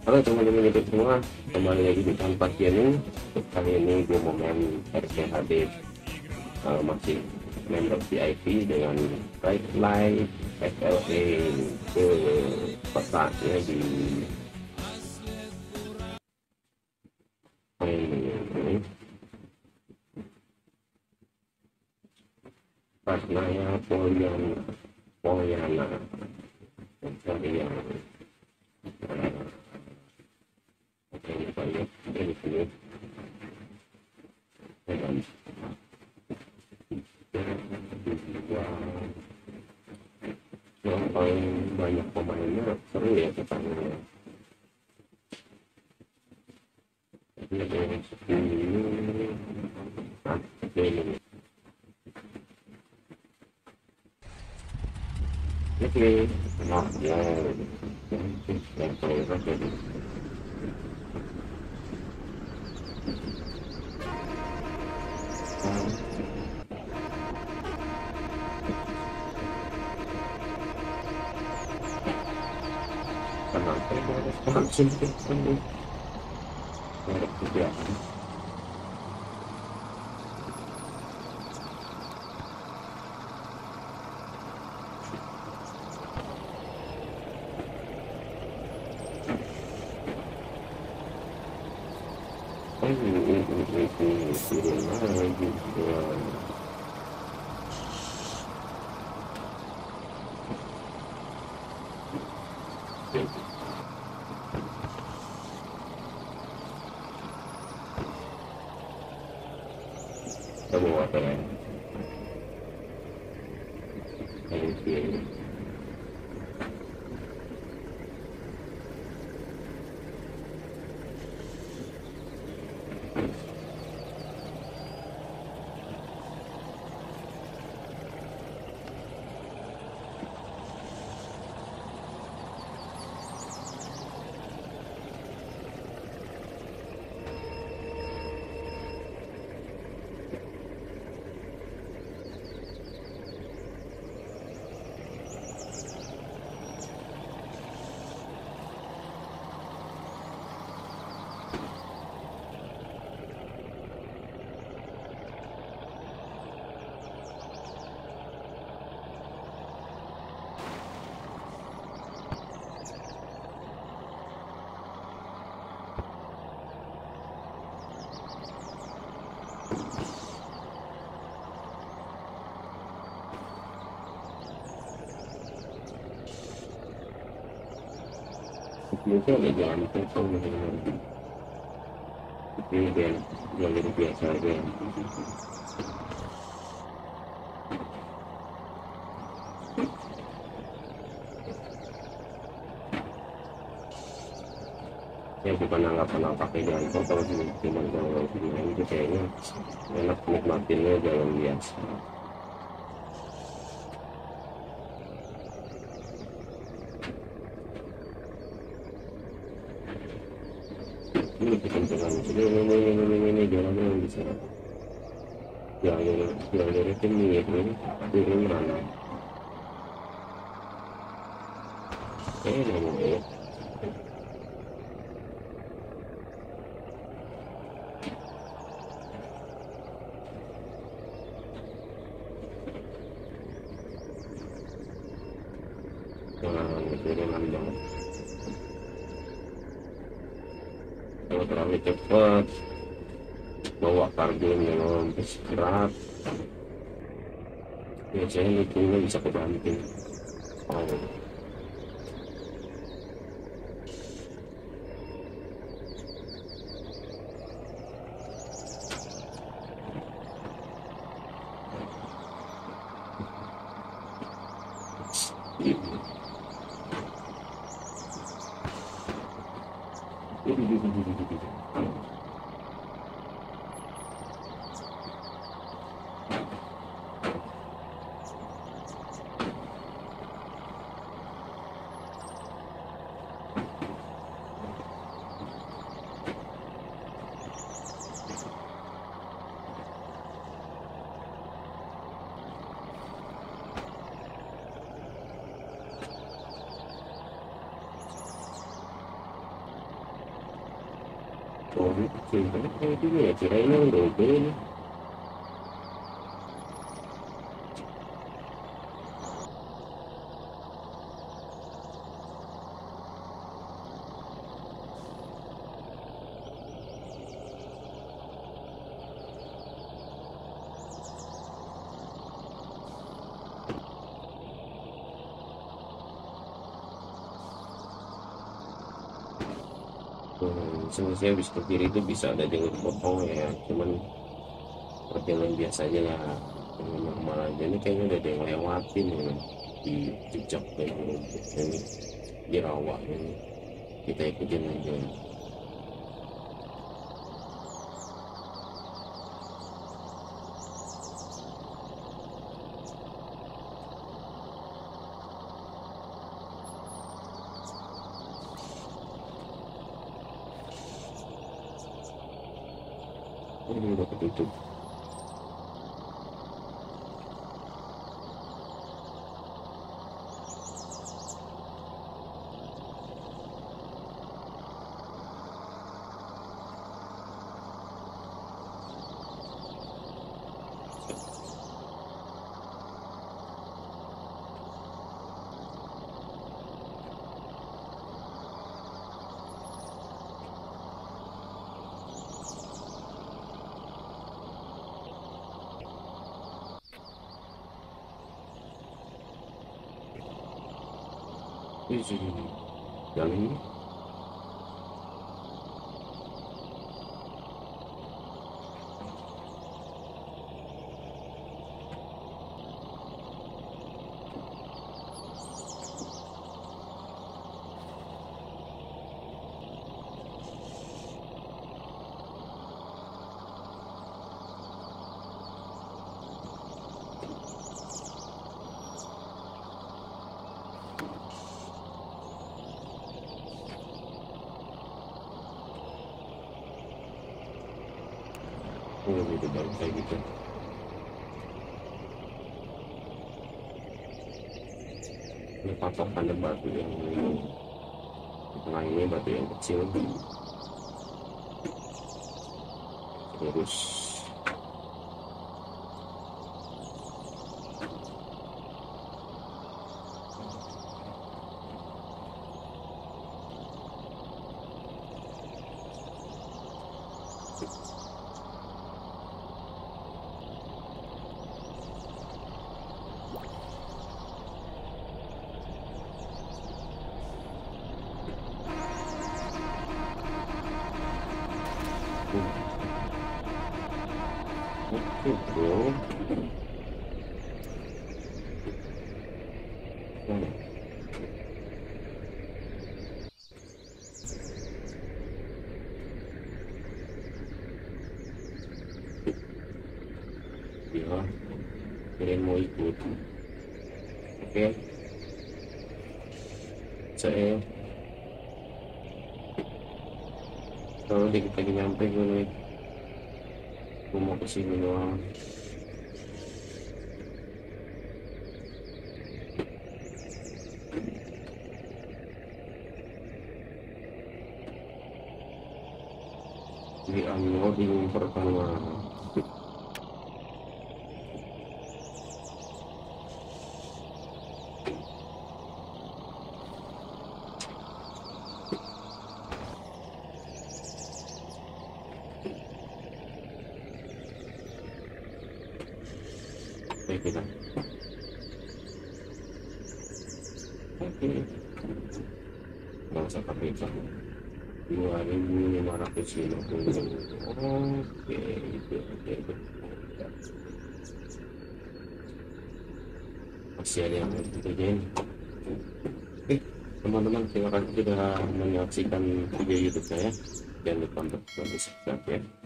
Halo teman-teman YouTube semua, kembali lagi di Tanpa Gaming. Kali ini gue mau main RCHD, masih member VIP dengan Bright Light SLA ke kotanya di ini Rasnaya Polyana dari yang kita lihat di sini dengan yang paling banyak pemainnya seru ya katanya. Ini ada yang segini, ini. Oke, nah ya, yang saya rasa ini. Kenapa itu harus langsung ketemu? Tidak. Turun lagi ya. Kamu apa ya? Oke. Biasa ada jalan kosong dengan ini dan jalur biasa aja. Ya bukan anggapan pakai jalan tol, kalau cuma jalan sini itu kayaknya enak nikmatinnya jalan biasa. Ini kecenderungan ini jalannya yang bisa jalur itu mirip ini turunan namanya turunan banget. Kalau terlalu cepat bawa kargonya lompes berat, biasanya itu bisa kebanting. Oh. Oh ini kecil banget kayak gini ya, kirain yang gede nih. Sebenarnya habis ke kiri itu bisa ada jalur potong ya, cuman jalan biasa aja lah, jalan normal aja. Ini kayaknya udah ada yang lewatin ya, di jejak kayak rumputnya nih, di rawa ini. Kita ikutin aja. Ini udah ketutup. Ini sini, yang ini. Oh itu baru kayak gitu. Ini patokannya batu yang ini. Nah ini batu yang kecil. Terus oke bro. Nah, ya, kalian mau ikut? Oke, saya kalau dikit lagi nyampe gue nih, gue mau kesini doang. Di unloading pertama. Oke kita. Oke. Bangsa KPK 2550. Oke itu. Masih ada yang harus dikerjain. Oke teman-teman, terima kasih sudah menyaksikan video YouTube saya. Jangan lupa untuk subscribe ya.